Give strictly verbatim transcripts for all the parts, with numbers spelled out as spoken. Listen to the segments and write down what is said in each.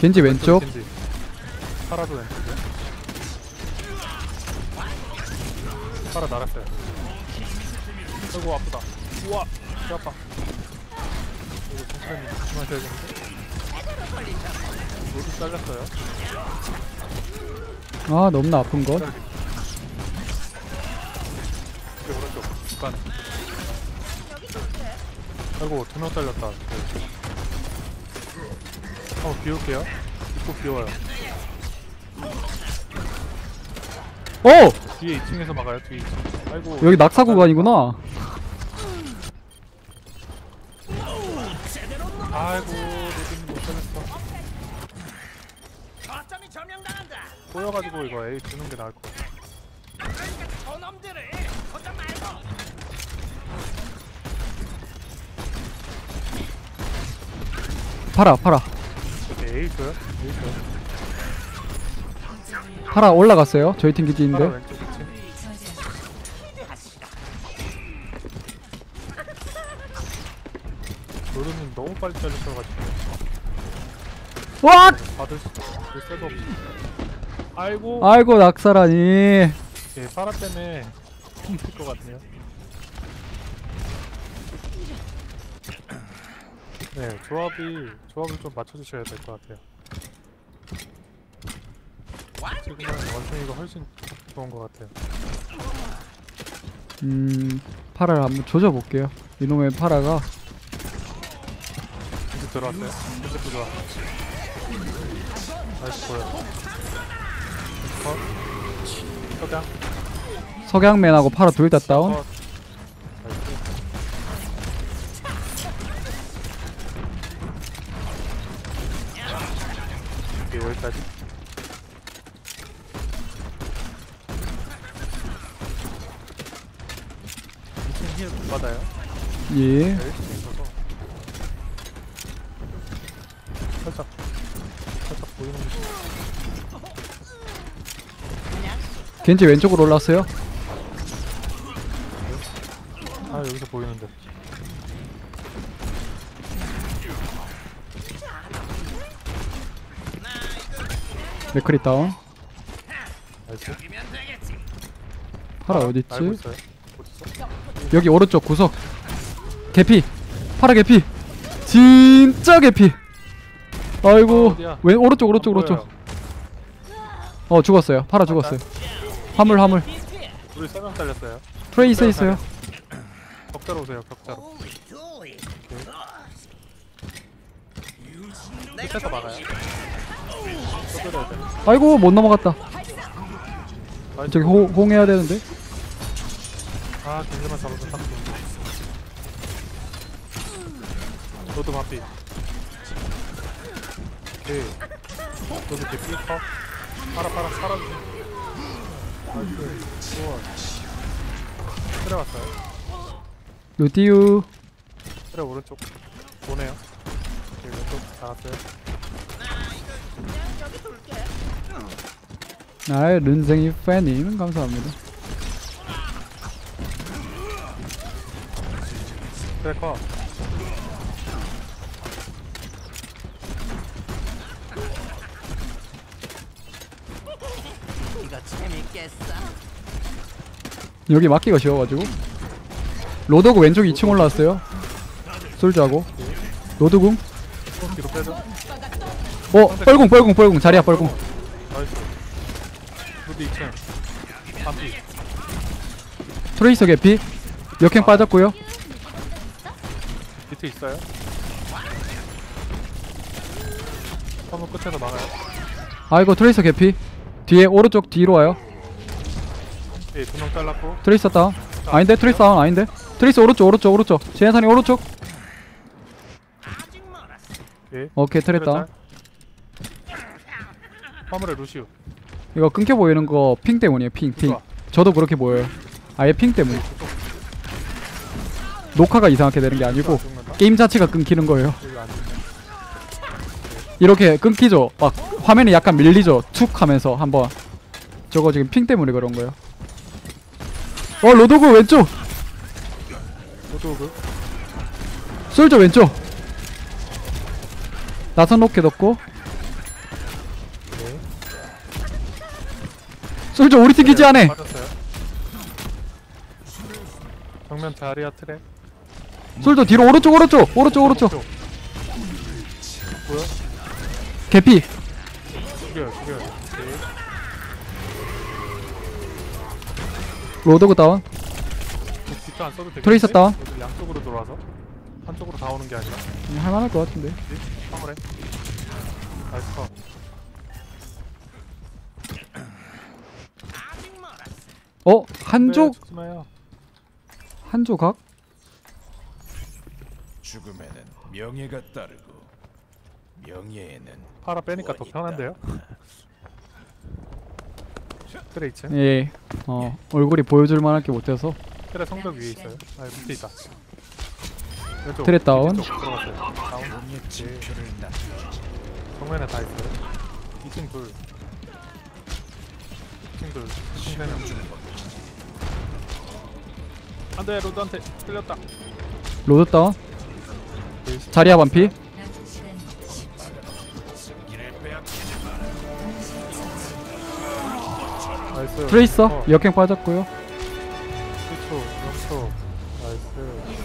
겐지 왼쪽. 겐지. 파라도 왼쪽이야. 파라 날았어요. 아이고 아프다. 우와 배 아파. 이거 천천히 조심하셔야겠는데. 모두 잘렸어요. 아 너무나 아픈것. 여기 오른쪽 중간에. 아이고 두 명 잘렸다. 어 비울게요. 입구 비워요. 오! 뒤에 이 층에서 막아요. 뒤에 이 층. 아이고 여기 낙사 구간이구나. 아이고 로딩 못 살렸어. 꼬여가지고 이거 A 주는 게 나을 것 같아. 팔아 팔아 오케이 A 줘요? A 줘요. 팔아 올라갔어요. 저희 팀 기지 파라 있는데. 왼쪽 이 층. 로드님 너무 빨리 잘리셔가지고 와! 받을 수 줄 새도 없어. 아이고 아이고 낙사라니. 예, 파라 때문에 힘들 것 같네요. 네, 조합이 조합을 좀 맞춰주셔야 될 것 같아요. 지금은 원숭이가 훨씬 좋은 것 같아요. 음 파라를 한번 조져볼게요. 이놈의 파라가. 이제 들어왔어요. 이제 부좋아. 나이스 보여. 컷. 석양. 석양맨하고 파라 둘 다 다운. 컷. 나이스. 오케이, 여기까지. 이 층 힐 못 받아요. 예. 일 층에 있어서 살짝 살짝 보이는 게 겐지 왼쪽으로 올라왔어요. 아 여기서 보이는데. 맥크리 다운. 나이스. 파라 알고 어딨지? 있어요. 어딨어? 여기 오른쪽 구석. 개피. 파라 개피. 진짜 개피. 아이고. 어, 어디야? 왼 오른쪽 오른쪽 안 오른쪽. 보여요. 어 죽었어요. 파라 죽었어요. 화물 화물. 우리 세 명 잘렸어요. 트레이서 있어요. 격자로 오세요. 격자로. 끝에서 막아요. 쏘들어야 돼. 아이고 못 넘어갔다. 나이스. 저기 호, 홍해야 되는데. 아 겐지만 잡아서 딱 좋은데. 너도 마피. 오케이. 너도 개피 컷. 팔아 팔아 팔아주세요. 나이스. 우와. 트레 왔어요. 루디우. 트레 오른쪽 보네요. 오케이 왼쪽 나갔어요. 아이 른생이 팬님 감사합니다. 트레 컷. 이거 재밌겠어. 여기 막기가 쉬워가지고. 로더그 왼쪽 이 층 올라왔어요. 솔즈하고 로드궁. 또 뒤로 빼줘. 어 뻘궁 뻘궁 뻘궁 자리야 뻘궁. 나이스. 루디 이 층. 반피. 트레이서 개피. 역행 빠졌고요. 밑에 있어요. 화물 끝에서 막아요. 아이고 트레이서 개피. 뒤에 오른쪽 뒤로 와요. 예, 두 명 잘랐고. 트레이서 다운. 아닌데 트레이서 다운 아닌데. 트레이서 오른쪽 오른쪽 오른쪽. 제한산이 오른쪽. 예. 오케이 트레 다운. 화물에 루시우. 이거 끊겨 보이는 거 핑 때문이에요. 핑 핑. 좋아. 저도 그렇게 보여요. 아예 핑 때문에. 녹화가 이상하게 되는 게 아니고 죽는다? 게임 자체가 끊기는 거예요. 여기 안 죽네. 이렇게 끊기죠. 막 화면이 약간 밀리죠. 툭 하면서 한번. 저거 지금 핑 때문에 그런 거예요. 어 로도그 왼쪽. 로드오그. 솔저 왼쪽. 나선 로켓 없고. 솔저 우리 팀 기지 안에. 빠졌어요. 정면 자리야 트랩. 솔저 뒤로 오른쪽 오른쪽 오른쪽 오른쪽. 뭐야? 개피. 죽여요 죽여요. 오케이. 로드그 다운. 뒷도 안 써도 되겠지? 트레이서 다운. 여기 양쪽으로 돌아서 한쪽으로 다 오는 게 아니라 음, 할만할 것 같은데. 화물해. 나이스 컷. 어 한조 네, 죽지 마요. 한조 각. 죽음에는 명예가 따르고 명예에는 파라 빼니까 더 원이 편한데요? 트레 이층. 예. 어 얼굴이 보여줄 만할 게 못해서. 트레 성벽 위에 있어요. 아 밑에 있다. 왼쪽. 트레 다운. 왼쪽 들어갔어요. 다운. 명예 징표를 남겨주지. 정면에 다 있어요. 이층 둘. 이층 둘. 이층 세 명. 안돼 로드한테 끌렸다. 로드 다운. 자리야 반피. 나이스. 트레이서 어, 역행 빠졌고요. 칠 초, 영 초. 나이스.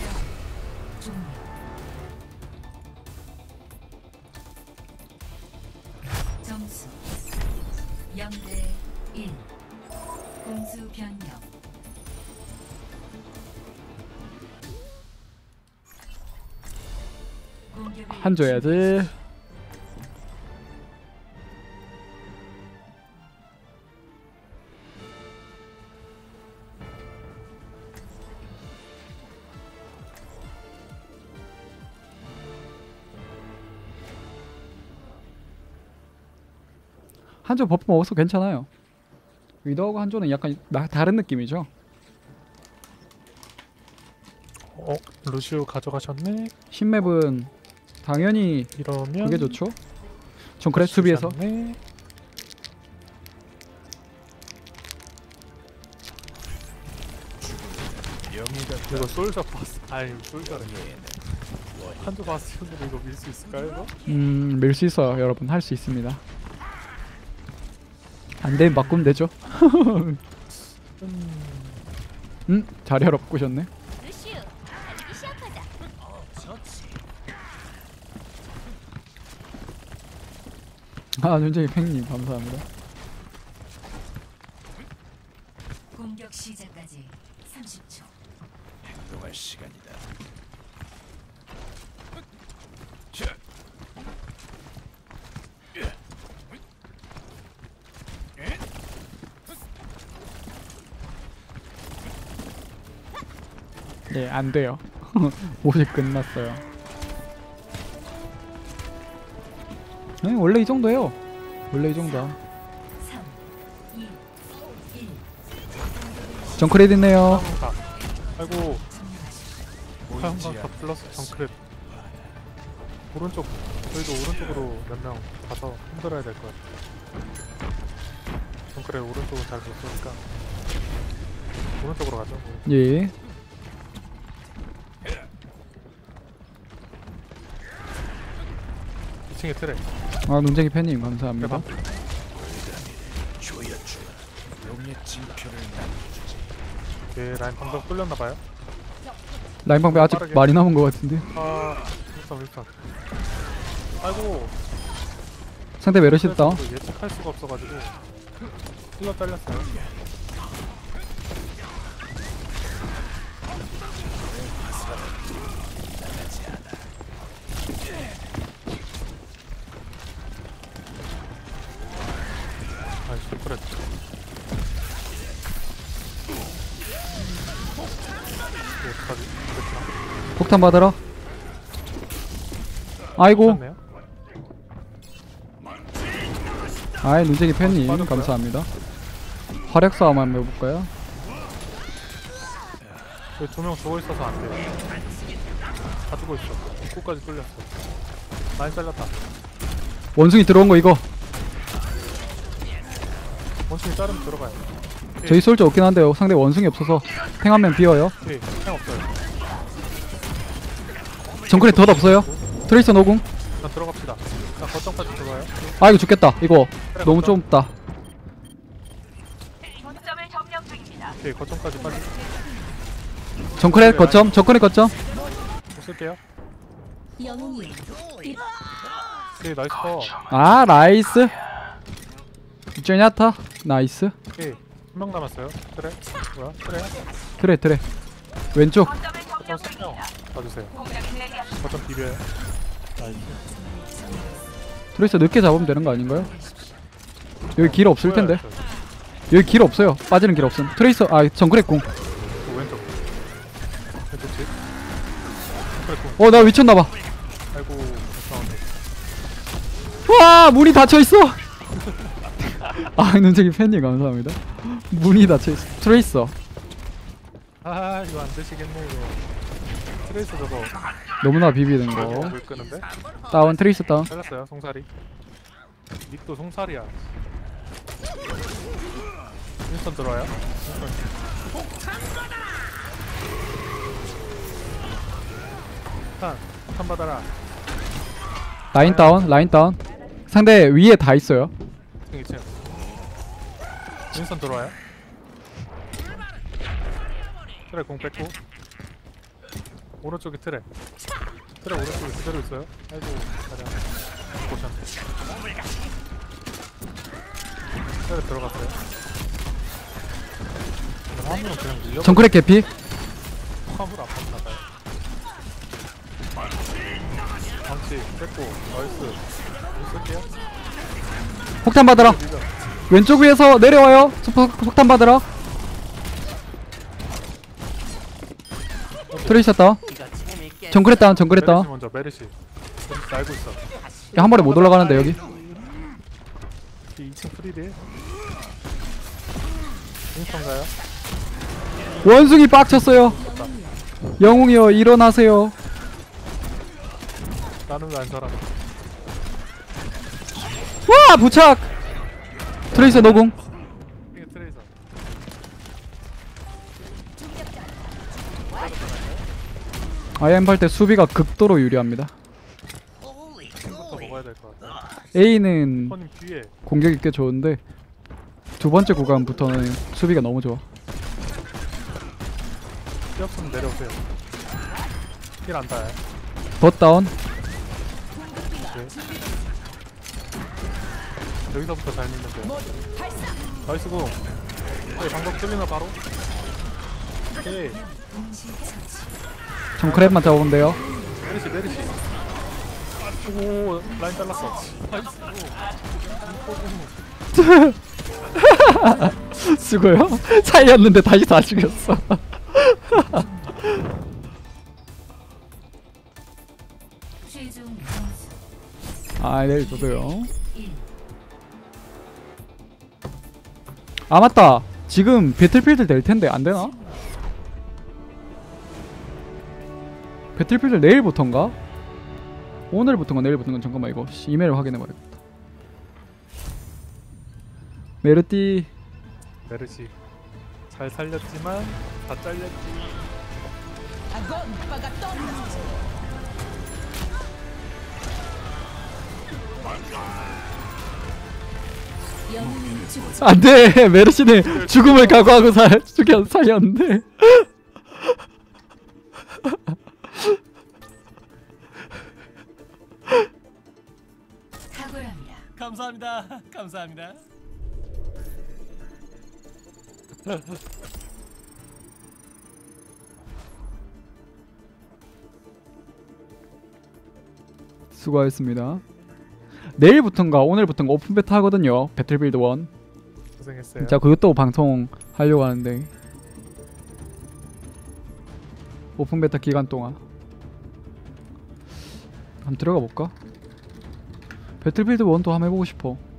점수 영 대 일. 공수 변경. 공격을 한조 해야지. 한조 버프 먹어서 괜찮아요. 위도하고 한조는 약간 나, 다른 느낌이죠. 어, 루시오 가져가셨네. 신맵은 당연히 이러면 그게 좋죠. 전 그래 수비에서 네. 명예가 이거 솔저 바스. 아니 솔저래. 명예에는 한두 바스티온으로 이거 밀 수 있을까요? 이거? 음, 밀 수 있어요. 여러분 할 수 있습니다. 안 되면 바꾸면 되죠. 음, 음, 자리하러 바꾸셨네. 루시우, 달리기 시작하자. 아, 눈쟁이 팽님 감사합니다. 공격 시작까지 삼십 초. 행동할 시간이다. 네, 안 돼요. 옷이 끝났어요. 네, 원래 이 정도예요. 원래 이 정도야. 삼, 이, 일. 정크레드 있네요. 화염강타. 아이고 보이지 화염강타 않는 플러스 것을 정크랩. 오른쪽 저희도 오른쪽으로 몇 명 가서 흔들어야 될 것 같아요. 정크랩 오른쪽은 잘 못 쏘니까 오른쪽으로 가죠. 뭐. 예. 이 층에 트레. 아, 눈쟁이 팬님 감사합니다. 그래 조여주마. 명예 징표를 남겨주지. 예, 라인 방금 뚫렸나봐요. 라인 방배 아직 빠르게. 많이 남은 것 같은데. 아 윌선 윌선. 아이고 상대 메르시 다운. 그래서 예측할 수가 없어가지고 힐러 잘렸어요. 아이씨 그래. 어떡하지? 그랬구나. 폭탄 받으러. 아이고. 괜찮네요. 아이, 눈쟁이 팬님 빠졌어요? 감사합니다. 화력 싸움 한번 해볼까요? 여기 두 명 죽어 있어서 안 돼요. 다 죽어 있어. 입구까지 뚫렸어. 많이 잘렸다. 원숭이 들어온 거 이거. 원숭이 자르면 들어가요. 저희 솔저 없긴 한데요. 상대 원숭이 없어서 탱 한 명 비어요. 오케이, 탱 없어요. 정크레 덧 없어요. 트레이서 노궁. 나 들어갑시다. 나 거점까지 들어가요. 아, 이거 죽겠다. 이거 그래, 너무 거점. 좁다. 오케이 거점까지 빠지. 정크렛 거점 정크렛 거점. 못 쓸게요. 영웅이 오케이 나이스 컷. 아 나이스. 제냐타 나이스. 오케이 한 명 남았어요. 그래 뭐야 그래 트레 트레 왼쪽. 거점 세명 봐주세요. 거점 비벼요. 나이스. 트레이서 늦게 잡으면 되는 거 아닌가요? 여기 길 없을 텐데. 보여요, 여기 길 없어요. 빠지는 길 없음. 트레이서 아 정크렛 궁. 저. 그 왼쪽 왼쪽 집. 그래 고. 어 나 미쳤나봐. 아이고 죄송한데. 와 문이 닫혀있어. 아 눈쟁이 팬님 감사합니다. 문이 닫혀있어. 트레이서 아 이거 안 되시겠네 이거. 트레이스 저거 너무나 비비는 거. 물 끄는데? 다운 트레이서 다운. 잘랐어요 송사리. 닉도 송사리야. 윈스턴 들어와요? 윈스턴. 탄, 탄 받아라. 라인 다운 라인 다운. 상대 위에 다 있어요. 층 이층. 윈스턴 들어와요? 트레 공 뺐고. 오른쪽에 트레. 트레 오른쪽에 그대로 있어요. 아이고 가자. 보션. 트레 들어갔어요. 근데 화물은 그냥 밀려. 정크렛 개피. 화물 안 봤나봐요. 방치 뺐고 나이스. 못 쓸게요. 폭탄 받으라. 밀려. 왼쪽 위에서 내려와요. 폭, 폭탄 받으라. 트레이서 다운. 정크렛 다운 정크렛 메르시 다운. 먼저 메르시. 메르시 알고 있어. 야, 한 번에 못 올라가는데 여기. 이 층 프리딜. 윈스턴가요? 원숭이 빡쳤어요. 영웅이요 일어나세요. 나는 왜 안 살아? 와 부착. 트레이서 노궁. 이게 트레이서. 아이엠 할 때 수비가 극도로 유리합니다. 부터 먹어야 될 것 같아. A는 손님 뒤에. 공격이 꽤 좋은데 두 번째 구간부터는 수비가 너무 좋아. 피 없으면 내려오세요. 힐 안 닿아요. 덧 다운. 오케이. 여기서부터 잘 믿는 거야. 나이스 공. 오케이 방법 뚫리나 바로. 오케이. 정크렛만 잡으면 돼요. 메르시 메르시. 오 라인 잘랐어. 나이스. 수고요. 살렸는데 다시 다 죽였어. 최종 점수 아 내일 저도요. 일. 아 맞다. 지금 배틀필드 될 텐데 안 되나? 배틀필드 내일부터인가? 오늘부터인가 내일부터인가 잠깐만 이거 씨, 이메일 확인해 봐야겠다. 메르띠 메르시. 잘 살렸지만 다 잘렸지. 영웅은 죽지 안돼. 메르시는 죽음을 각오하고 살 죽여 살렸는데. 탁월합니다. 감사합니다. 감사합니다. 수고하셨습니다. 내일부터인가 오늘부터인가 오픈 베타 하거든요. 배틀필드 일. 고생했어요. 진짜 그것도 방송 하려고 하는데 오픈 베타 기간 동안 한번 들어가 볼까? 배틀필드 일도 한번 해보고 싶어.